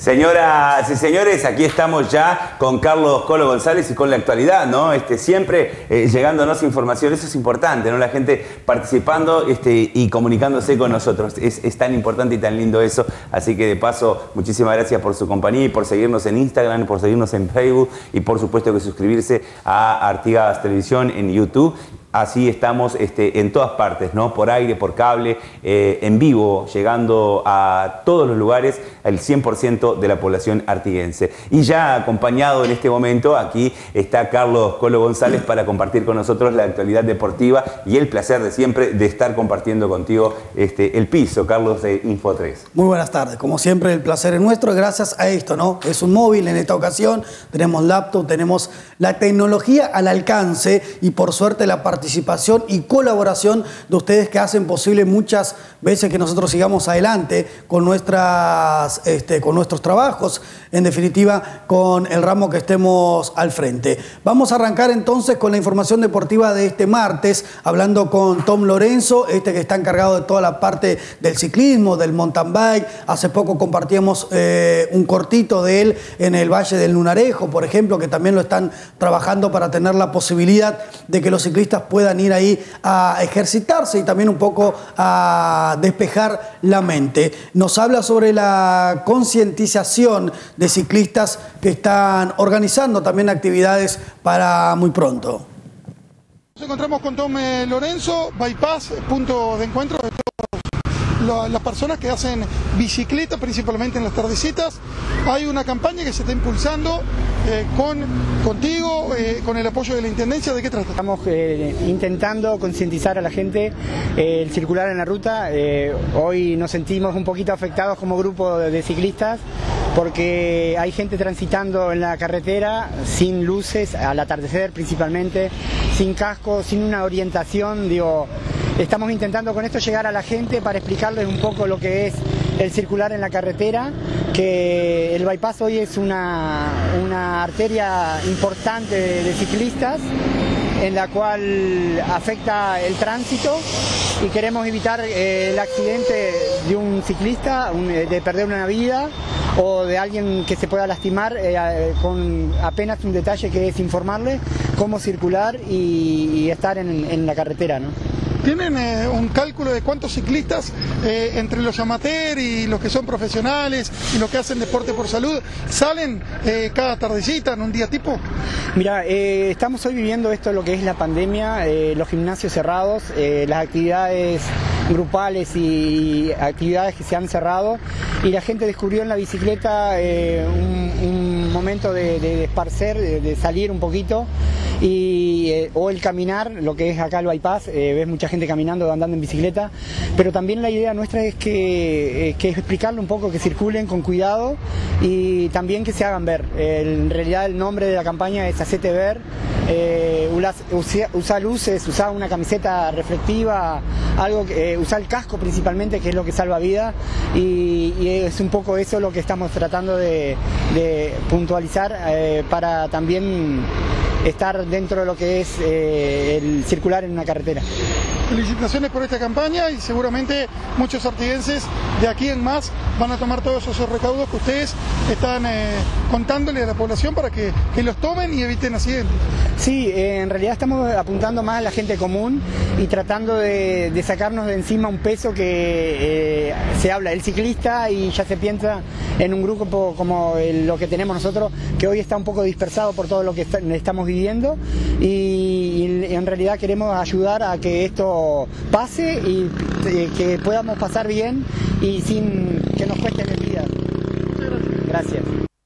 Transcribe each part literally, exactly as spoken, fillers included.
Señoras y señores, aquí estamos ya con Carlos Colo González y con la actualidad, ¿no? Este, siempre eh, llegándonos información, eso es importante, ¿no? La gente participando este, y comunicándose con nosotros. Es, es tan importante y tan lindo eso. Así que de paso, muchísimas gracias por su compañía y por seguirnos en Instagram, por seguirnos en Facebook y por supuesto que suscribirse a Artigas Televisión en YouTube. Así estamos este, en todas partes, ¿no? Por aire, por cable, eh, en vivo, llegando a todos los lugares, el cien por ciento de la población artiguense. Y ya acompañado en este momento, aquí está Carlos Colo González para compartir con nosotros la actualidad deportiva y el placer de siempre de estar compartiendo contigo este, el piso, Carlos, de Info tres. Muy buenas tardes. Como siempre, el placer es nuestro gracias a esto, ¿no? Es un móvil en esta ocasión, tenemos laptop, tenemos la tecnología al alcance y por suerte la participación participación y colaboración de ustedes que hacen posible muchas veces que nosotros sigamos adelante con, nuestras, este, con nuestros trabajos, en definitiva con el ramo que estemos al frente. Vamos a arrancar entonces con la información deportiva de este martes, hablando con Tom Lorenzo, este que está encargado de toda la parte del ciclismo, del mountain bike. Hace poco compartíamos eh, un cortito de él en el Valle del Lunarejo, por ejemplo, que también lo están trabajando para tener la posibilidad de que los ciclistas puedan ir ahí a ejercitarse y también un poco a despejar la mente. Nos habla sobre la concientización de ciclistas que están organizando también actividades para muy pronto. Nos encontramos con Tom Lorenzo, Bypass, punto de encuentro de todas las personas que hacen bicicleta, principalmente en las tardecitas. Hay una campaña que se está impulsando eh, con, contigo, eh, con el apoyo de la Intendencia. ¿De qué trata? Estamos eh, intentando concientizar a la gente eh, el circular en la ruta. Eh, hoy nos sentimos un poquito afectados como grupo de, de ciclistas porque hay gente transitando en la carretera sin luces, al atardecer principalmente, sin casco, sin una orientación, digo. Estamos intentando con esto llegar a la gente para explicarles un poco lo que es el circular en la carretera, que el bypass hoy es una, una arteria importante de, de ciclistas en la cual afecta el tránsito y queremos evitar eh, el accidente de un ciclista, un, de perder una vida o de alguien que se pueda lastimar eh, con apenas un detalle que es informarle cómo circular y, y estar en, en la carretera, ¿no? ¿Tienen eh, un cálculo de cuántos ciclistas eh, entre los amateurs y los que son profesionales y los que hacen deporte por salud salen eh, cada tardecita en un día tipo? Mira, eh, estamos hoy viviendo esto, lo que es la pandemia, eh, los gimnasios cerrados, eh, las actividades grupales y actividades que se han cerrado y la gente descubrió en la bicicleta eh, un, un momento de, de, de esparcer, de, de salir un poquito y, eh, o el caminar, lo que es acá el bypass, eh, ves mucha gente caminando, andando en bicicleta, pero también la idea nuestra es que, eh, que es explicarle un poco, que circulen con cuidado y también que se hagan ver. Eh, en realidad el nombre de la campaña es Hacete Ver, eh, usa, usa luces, usa una camiseta reflectiva, algo que, eh, usa el casco principalmente, que es lo que salva vida y, y es un poco eso lo que estamos tratando de, de puntualizar eh, para también estar dentro de lo que es eh, el circular en una carretera. Felicitaciones por esta campaña y seguramente muchos artiguenses de aquí en más van a tomar todos esos recaudos que ustedes están eh, contándole a la población para que, que los tomen y eviten accidentes. Sí, eh, en realidad estamos apuntando más a la gente común y tratando de, de sacarnos de encima un peso que eh, se habla del ciclista y ya se piensa en un grupo como el, lo que tenemos nosotros, que hoy está un poco dispersado por todo lo que está, estamos viviendo y, y en realidad queremos ayudar a que esto pase y eh, que podamos pasar bien y sin que nos cueste el vida. Gracias.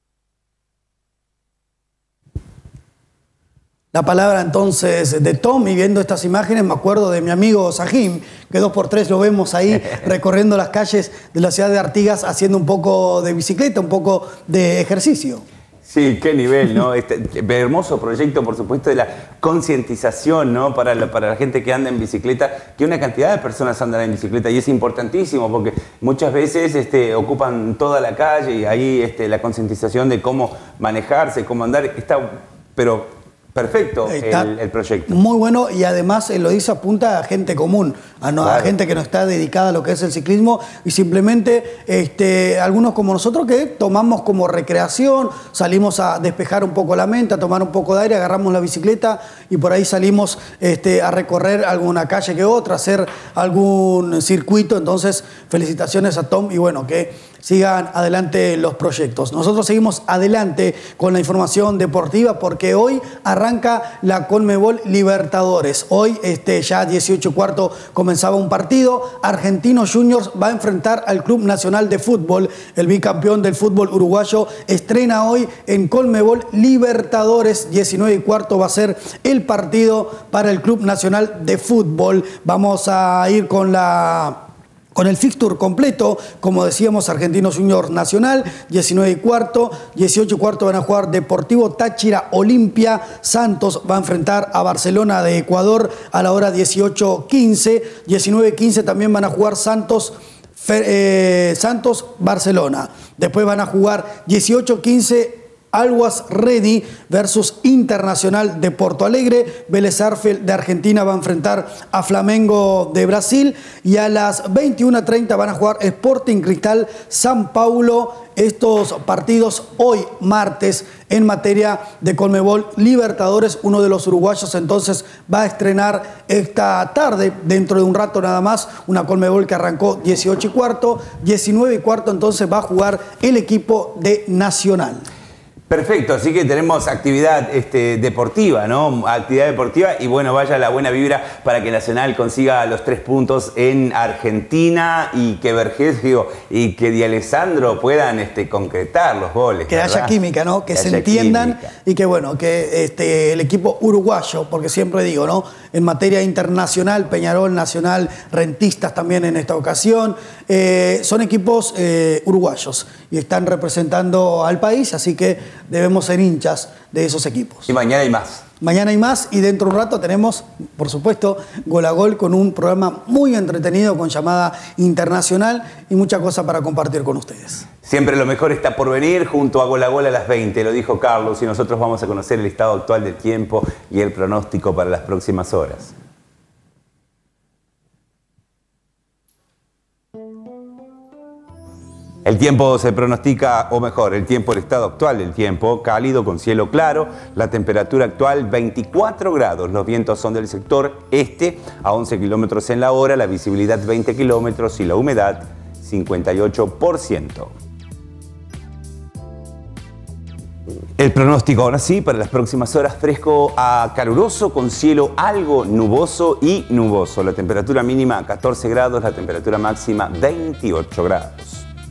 La palabra entonces de Tom, y viendo estas imágenes me acuerdo de mi amigo Sajim, que dos por tres lo vemos ahí recorriendo las calles de la ciudad de Artigas haciendo un poco de bicicleta, un poco de ejercicio. Sí, qué nivel, ¿no? Este hermoso proyecto, por supuesto, de la concientización, ¿no? Para la, para la gente que anda en bicicleta, que una cantidad de personas andan en bicicleta y es importantísimo porque muchas veces este, ocupan toda la calle y ahí este, la concientización de cómo manejarse, cómo andar, está, pero Perfecto el, el proyecto. Muy bueno y además eh, lo dice apunta a gente común, a, no, claro. a gente que no está dedicada a lo que es el ciclismo y simplemente este, algunos como nosotros que tomamos como recreación, salimos a despejar un poco la mente, a tomar un poco de aire, agarramos la bicicleta y por ahí salimos este, a recorrer alguna calle que otra, hacer algún circuito. Entonces felicitaciones a Tom y bueno, que sigan adelante los proyectos. Nosotros seguimos adelante con la información deportiva porque hoy arranca la Conmebol Libertadores. Hoy este, ya dieciocho y cuarto comenzaba un partido. Argentinos Juniors va a enfrentar al Club Nacional de Fútbol. El bicampeón del fútbol uruguayo estrena hoy en Conmebol Libertadores. diecinueve y cuarto va a ser el partido para el Club Nacional de Fútbol. Vamos a ir con la... Con el fixture completo, como decíamos, Argentinos Juniors Nacional, diecinueve y cuarto, dieciocho y cuarto van a jugar Deportivo Táchira Olimpia, Santos va a enfrentar a Barcelona de Ecuador a la hora dieciocho quince, diecinueve quince también van a jugar Santos, eh, Santos Barcelona, después van a jugar dieciocho quince Always Ready versus Internacional de Porto Alegre. Vélez Sarsfield de Argentina va a enfrentar a Flamengo de Brasil. Y a las veintiuna treinta van a jugar Sporting Cristal San Paulo. Estos partidos hoy, martes, en materia de Conmebol Libertadores. Uno de los uruguayos entonces va a estrenar esta tarde, dentro de un rato nada más, una Conmebol que arrancó dieciocho y cuarto. diecinueve y cuarto entonces va a jugar el equipo de Nacional. Perfecto, así que tenemos actividad este, deportiva, ¿no? Actividad deportiva y bueno, vaya la buena vibra para que Nacional consiga los tres puntos en Argentina y que Vergesio y que Di Alessandro puedan este, concretar los goles. Que ¿verdad? haya química, ¿no? Que, que se entiendan química. Y que bueno, que este, el equipo uruguayo, porque siempre digo, ¿no? En materia internacional, Peñarol, Nacional, Rentistas también en esta ocasión, eh, son equipos eh, uruguayos y están representando al país, así que debemos ser hinchas de esos equipos. Y mañana hay más. Mañana hay más y dentro de un rato tenemos, por supuesto, Gol a Gol con un programa muy entretenido con llamada internacional y mucha cosa para compartir con ustedes. Siempre lo mejor está por venir junto a Gol a Gol a las veinte, lo dijo Carlos, y nosotros vamos a conocer el estado actual del tiempo y el pronóstico para las próximas horas. El tiempo se pronostica, o mejor, el tiempo, el estado actual del tiempo, cálido con cielo claro, la temperatura actual veinticuatro grados, los vientos son del sector este a once kilómetros en la hora, la visibilidad veinte kilómetros y la humedad cincuenta y ocho por ciento. El pronóstico ahora sí, para las próximas horas, fresco a caluroso con cielo algo nuboso y nuboso. La temperatura mínima catorce grados, la temperatura máxima veintiocho grados.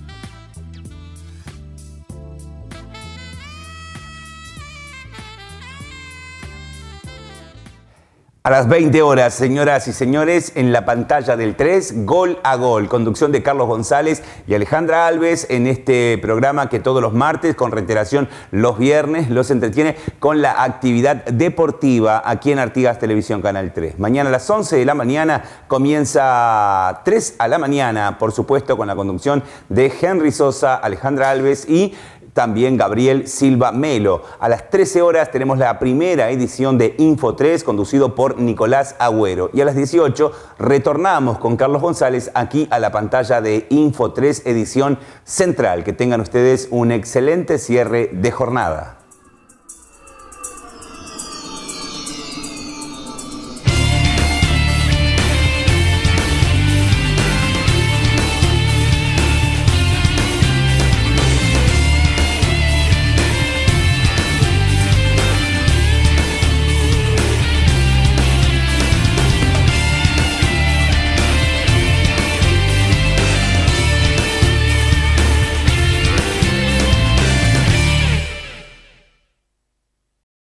A las veinte horas, señoras y señores, en la pantalla del tres, Gol a Gol, conducción de Carlos González y Alejandra Alves en este programa que todos los martes, con reiteración los viernes, los entretiene con la actividad deportiva aquí en Artigas Televisión Canal tres. Mañana a las once de la mañana comienza tres a la mañana, por supuesto con la conducción de Henry Sosa, Alejandra Alves y también Gabriel Silva Melo. A las trece horas tenemos la primera edición de Info tres, conducido por Nicolás Agüero. Y a las dieciocho retornamos con Carlos González aquí a la pantalla de Info tres, edición central. Que tengan ustedes un excelente cierre de jornada.